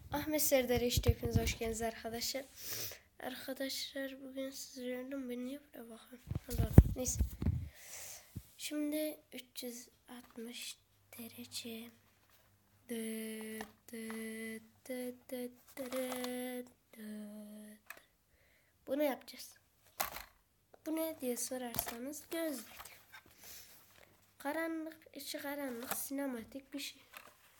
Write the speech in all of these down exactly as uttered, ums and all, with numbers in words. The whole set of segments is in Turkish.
Ahmet Serdar işte hepiniz hoş geldiniz arkadaşlar. Arkadaşlar bugün sizlerle ben niye buraya bakıyorum? Allah. Neyse. Şimdi üç yüz altmış derece. Dı, dı, dı, dı, dı, dı, dı. Bunu yapacağız. Bu ne diye sorarsanız gözlük. Karanlık, içi karanlık, sinematik bir şey.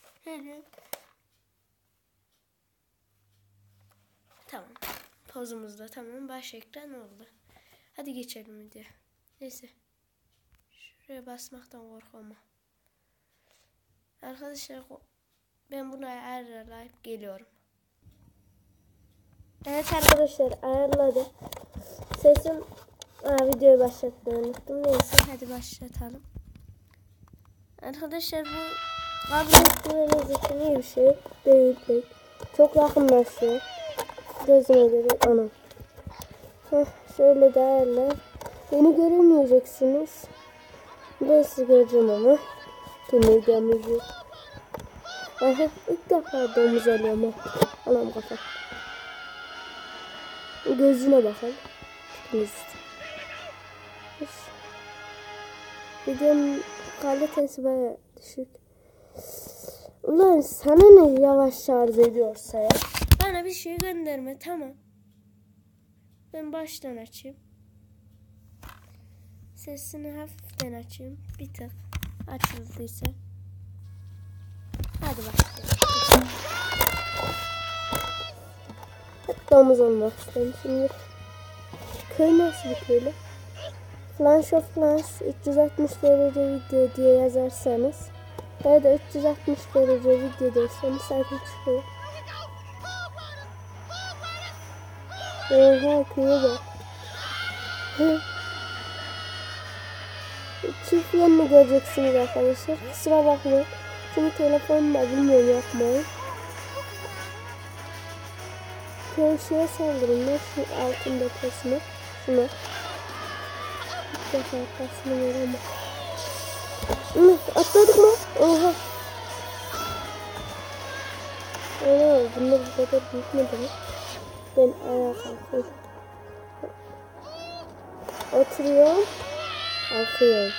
Tamam. Pozumuz da tamam. Baş ekran oldu. Hadi geçelim video. Neyse. Şuraya basmaktan korkma. Arkadaşlar ben bunu ayarlayıp geliyorum. Evet arkadaşlar ayarladım. Sesim Aa, videoyu başlatmayı unuttum. Neyse hadi başlatalım. Arkadaşlar bu kablo etmeniz için iyi bir şey değil pek. Çok yakınlaşıyor. Gözüme göre anam. Heh, şöyle de ayarlar. Beni göremeyeceksiniz. Ben sizi göreceğim ama. Kimi görmeyeceğim. Aha ilk defa domuz alıyorum. Anam kafa. Gözüne bakalım. Tipiniz. Videonun kalitesi baya düşük. Ulan sana ne yavaş şarj ediyorsa ya. Bana bir şey gönderme tamam. Ben baştan açayım. Sesini hafiften açayım. Bir tık açıldıysa. Hadi başlayalım. Domuz olmak istedim şimdi. Köy nasıl bir köylü? Flash of Flash üç yüz altmış derece video diye yazarsanız ya da üç yüz altmış derece video derseniz zaten çıkıyor. Oha köye bak. Çift yönünü göreceksiniz arkadaşlar. Kusura bakmayın. Çünkü telefonla bilmiyorum yapmayı. Köşeye saldırın. Şu altın deposunu. Şuna. Bir defa arkasını veremem. Atladık mı? Oha. Oha. Bunlar bu kadar büyük mü demek? Ben ayağa kalkayım. Oturuyorum. Kalkıyorum.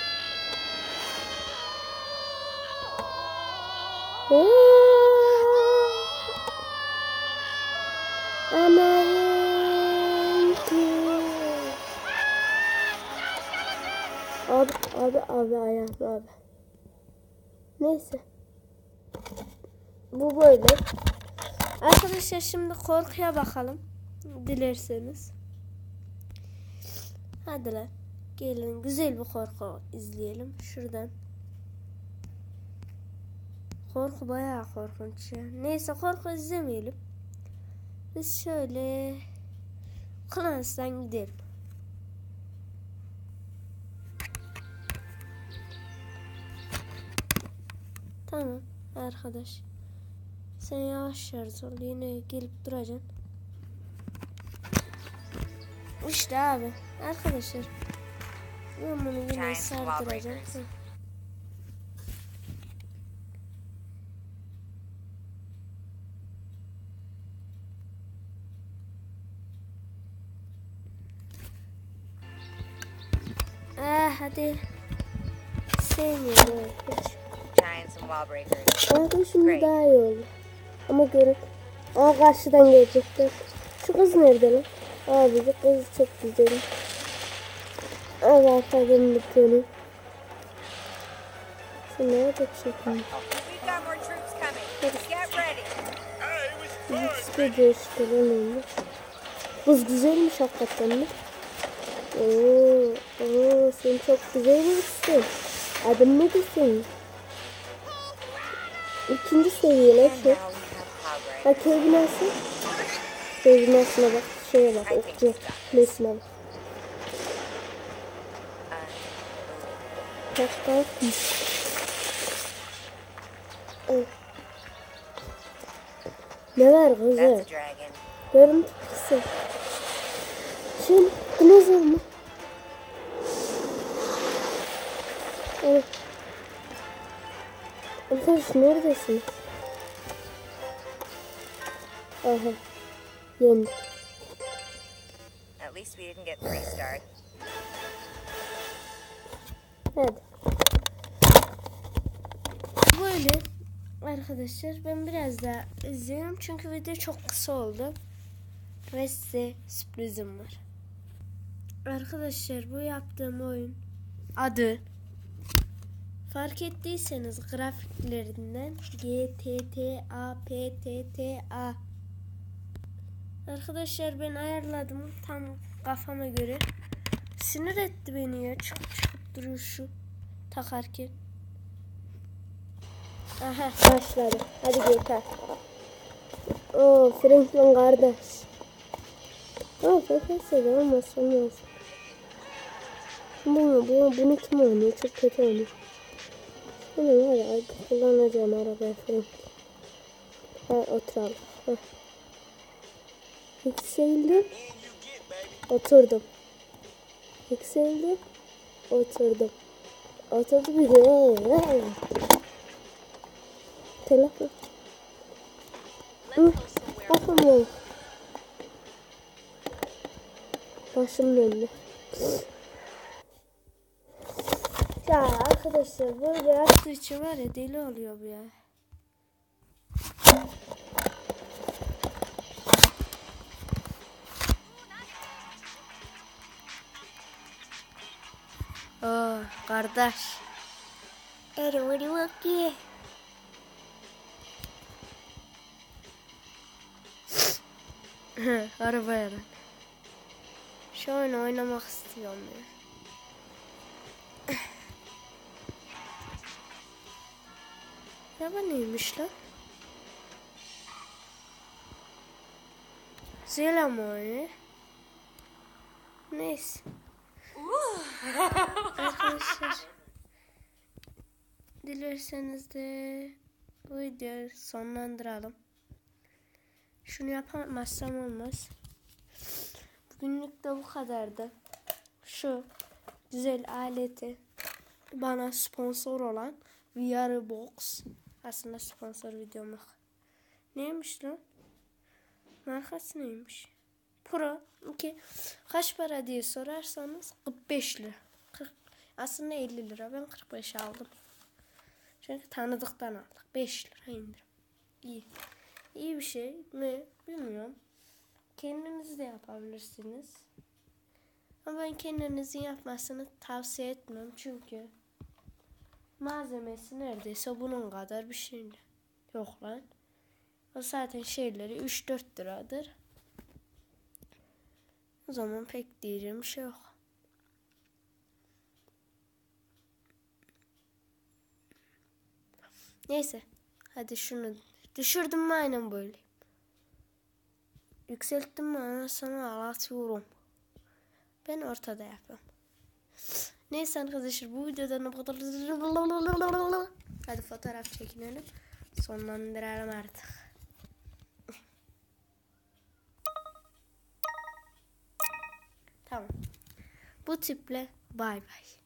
Aman ki. Abi abi abi ayağım abi. Neyse. Bu böyle. Arkadaşlar şimdi korkuya bakalım. Dilerseniz. Hadi lan. Gelin güzel bir korku izleyelim. Şuradan. Korku bayağı korkunç ya. Neyse korku izlemeyelim. Biz şöyle Clans'tan gidelim. Tamam arkadaş. Sen yavaş şarj ol. Yine gelip duracaksın. İşte abi. Arkadaşlar. Ben bunu yine sardıracağım. Ah hadi. Sevmiyorum. Aa şimdi daha iyi oldu. Ama görün. Aa karşıdan gelecekler. Şu kız nerede lan? Abi bu kız çok güzel. Aa arkadan bakıyorum. Şunlara da çekin. Sıkıcı çıkarım. Kız güzelmiş hakikaten mi? Oo, oo, sen çok güzelmişsin. Adın ne desin? İkinci seviyeler şu. Ha köy binası. Köy binasına bak. Şeye bak. Okçu. Kulesine bak. Bak bak. Oh. Ne var kızım? Görüntü kısa. Şimdi dinozor mu? Evet. Arkadaş neredesin? Aha. Yendik. At least we didn't get three stars. Hadi. Böyle arkadaşlar ben biraz daha izliyorum çünkü video çok kısa oldu. Ve size sürprizim var. Arkadaşlar bu yaptığım oyun adı fark ettiyseniz grafiklerinden G T T A P T T A. Arkadaşlar ben ayarladım tam kafama göre. Sinir etti beni ya, çıkıp çıkıp duruyor şu takarken. Aha başladı. Hadi yeter. Oo Franklin kardeş. Oo Franklin de olmazsa olmaz. Bunu, bunu, bunu kim oynuyor? Çok kötü oynuyor. Bunu var ya kullanacağım arabaya Franklin. Ha oturalım. Heh. Yükseldim. Oturdum. Yükseldim. Oturdum. Oturdum bir de. Telefon. Hı. Kafam oldu. Başım döndü. Ya arkadaşlar böyle yaptığı için var ya deli oluyor bu ya. Oh kardeş. Hadi hadi bakayım. Araba yarın. Şu oyunu oynamak istiyorum ya. Araba neymiş lan? Selam oyunu. Neyse. Arkadaşlar. Dilerseniz de bu videoyu sonlandıralım. Şunu yapamazsam olmaz. Bugünlük de bu kadardı. Şu güzel aleti bana sponsor olan V R Box. Aslında sponsor videom yok. Neymiş lan? Markası neymiş? Pro iki. Kaç para diye sorarsanız kırk beş lira. kırk, aslında elli lira. Ben kırk beş aldım. Çünkü tanıdıktan aldık. beş lira indirim. İyi. İyi bir şey mi? Bilmiyorum. Kendiniz de yapabilirsiniz. Ama ben kendinizin yapmasını tavsiye etmem. Çünkü malzemesi neredeyse bunun kadar bir şey. Yok lan. O zaten şeyleri üç dört liradır. O zaman pek diyeceğim bir şey yok. Neyse. Hadi şunu düşürdüm mü aynen böyle. Yükselttim mi anasını ağlatıyorum. Ben ortada yapıyorum. Neyse arkadaşlar bu videoda ne kadar... Hadi fotoğraf çekinelim. Sonlandıralım artık. Tamam. Bu tiple bay bay.